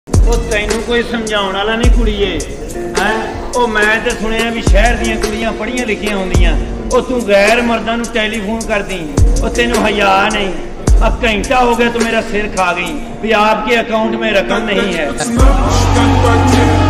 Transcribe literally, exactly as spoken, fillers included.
तैनू कोई समझाने वाला नहीं कुड़िए है। ओ मैं तो सुनिया भी शहर दियां कुड़ियां पढ़िया लिखियां होंदियां, ओ तू गैर मर्दां नू टैलीफोन कर दी, ओ तेनू हया नहीं। अब घंटा हो गया तो मेरा सिर खा गई भी आपके अकाउंट में रकम नहीं है।